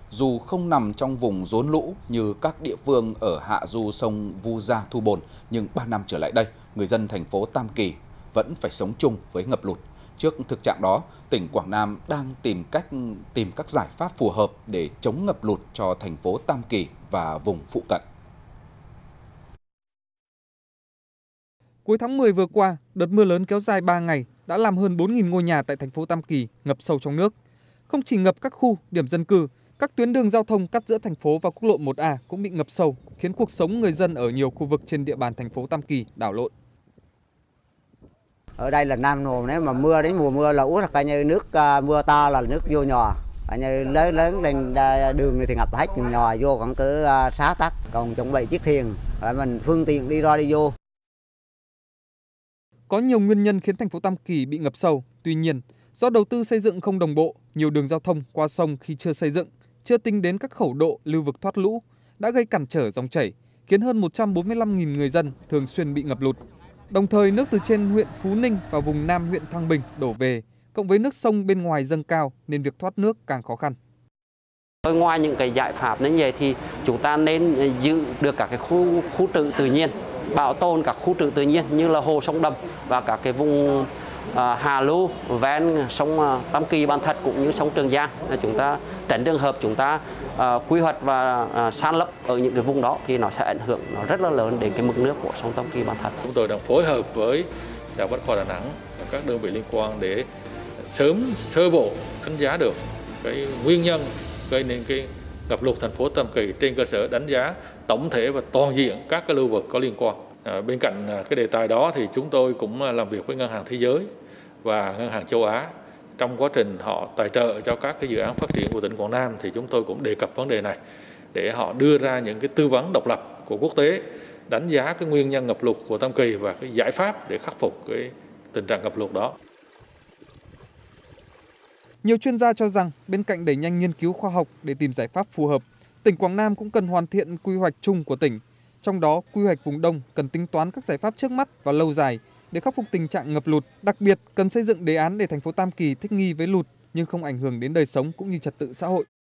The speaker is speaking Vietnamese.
Dù không nằm trong vùng rốn lũ như các địa phương ở hạ du sông Vu Gia, Thu Bồn, nhưng 3 năm trở lại đây, người dân thành phố Tam Kỳ vẫn phải sống chung với ngập lụt. Trước thực trạng đó, tỉnh Quảng Nam đang tìm các giải pháp phù hợp để chống ngập lụt cho thành phố Tam Kỳ và vùng phụ cận. Cuối tháng 10 vừa qua, đợt mưa lớn kéo dài 3 ngày đã làm hơn 4.000 ngôi nhà tại thành phố Tam Kỳ ngập sâu trong nước. Không chỉ ngập các khu, điểm dân cư, các tuyến đường giao thông cắt giữa thành phố và quốc lộ 1A cũng bị ngập sâu, khiến cuộc sống người dân ở nhiều khu vực trên địa bàn thành phố Tam Kỳ đảo lộn. Ở đây là Nam Nồ, nếu mà mưa đến mùa mưa lũ là coi như nước mưa to là nước vô nhòa. Coi như lớn lên đường này thì ngập hết nhòa vô khoảng cỡ 6 tắc, còn chuẩn bị chiếc thuyền để mình phương tiện đi ra đi vô. Có nhiều nguyên nhân khiến thành phố Tam Kỳ bị ngập sâu. Tuy nhiên, do đầu tư xây dựng không đồng bộ, nhiều đường giao thông qua sông khi chưa xây dựng, chưa tính đến các khẩu độ lưu vực thoát lũ, đã gây cản trở dòng chảy, khiến hơn 145.000 người dân thường xuyên bị ngập lụt. Đồng thời, nước từ trên huyện Phú Ninh và vùng Nam huyện Thăng Bình đổ về, cộng với nước sông bên ngoài dâng cao nên việc thoát nước càng khó khăn. Ngoài những cái giải pháp như vậy thì chúng ta nên giữ được các cái khu trữ tự nhiên, bảo tồn các khu trữ tự nhiên như là hồ sông đầm và các cái vùng hạ lưu ven sông Tam Kỳ, Ban Thạch cũng như sông Trường Giang. Chúng ta tránh trường hợp chúng ta quy hoạch và san lấp ở những cái vùng đó thì nó sẽ ảnh hưởng nó rất là lớn đến cái mực nước của sông Tam Kỳ, Ban Thạch. Chúng tôi đang phối hợp với Đại học Bách khoa Đà Nẵng và các đơn vị liên quan để sớm sơ bộ đánh giá được cái nguyên nhân gây nên cái ngập lụt thành phố Tam Kỳ trên cơ sở đánh giá tổng thể và toàn diện các cái lưu vực có liên quan. Bên cạnh cái đề tài đó thì chúng tôi cũng làm việc với Ngân hàng Thế giới và Ngân hàng Châu Á. Trong quá trình họ tài trợ cho các cái dự án phát triển của tỉnh Quảng Nam thì chúng tôi cũng đề cập vấn đề này để họ đưa ra những cái tư vấn độc lập của quốc tế, đánh giá cái nguyên nhân ngập lụt của Tam Kỳ và cái giải pháp để khắc phục cái tình trạng ngập lụt đó. Nhiều chuyên gia cho rằng bên cạnh đẩy nhanh nghiên cứu khoa học để tìm giải pháp phù hợp, tỉnh Quảng Nam cũng cần hoàn thiện quy hoạch chung của tỉnh. Trong đó, quy hoạch vùng Đông cần tính toán các giải pháp trước mắt và lâu dài để khắc phục tình trạng ngập lụt. Đặc biệt, cần xây dựng đề án để thành phố Tam Kỳ thích nghi với lụt nhưng không ảnh hưởng đến đời sống cũng như trật tự xã hội.